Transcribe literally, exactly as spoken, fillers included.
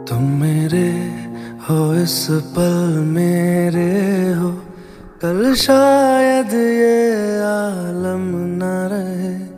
तुम मेरे हो इस पल मेरे हो, कल शायद ये आलम न रहे।